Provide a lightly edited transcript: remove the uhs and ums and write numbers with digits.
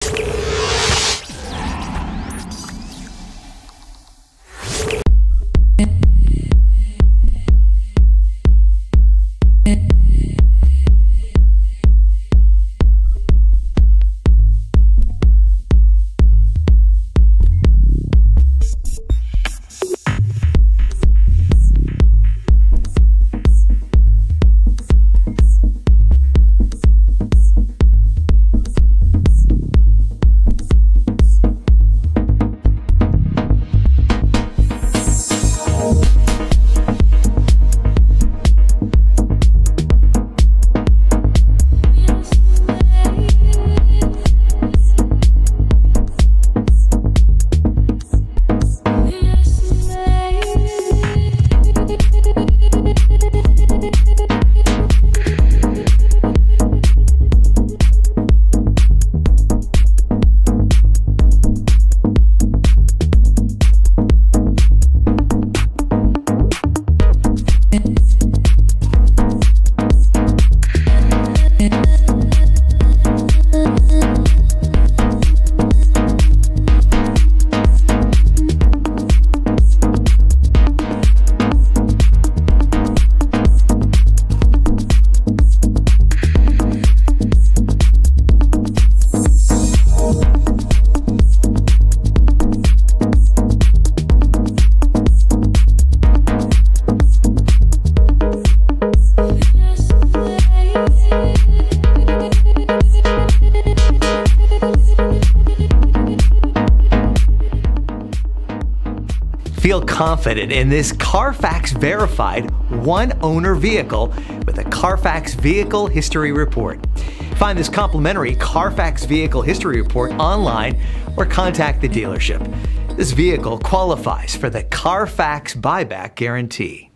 Feel confident in this CARFAX verified one-owner vehicle with a CARFAX Vehicle History Report. Find this complimentary CARFAX Vehicle History Report online or contact the dealership. This vehicle qualifies for the CARFAX buyback guarantee.